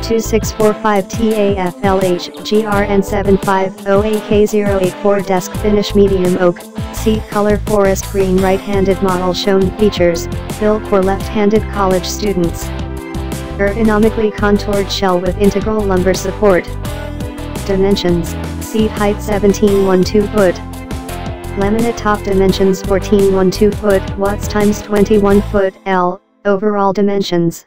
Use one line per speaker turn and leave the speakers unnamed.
2645TAFLH GRN750AK084 Desk Finish Medium Oak, Seat Color Forest Green Right-handed model shown features, built for left-handed college students. Ergonomically contoured shell with integral lumbar support. Dimensions, seat height 17.12 foot. Laminate top dimensions 14.12 foot, watts times 21 foot, L, overall dimensions.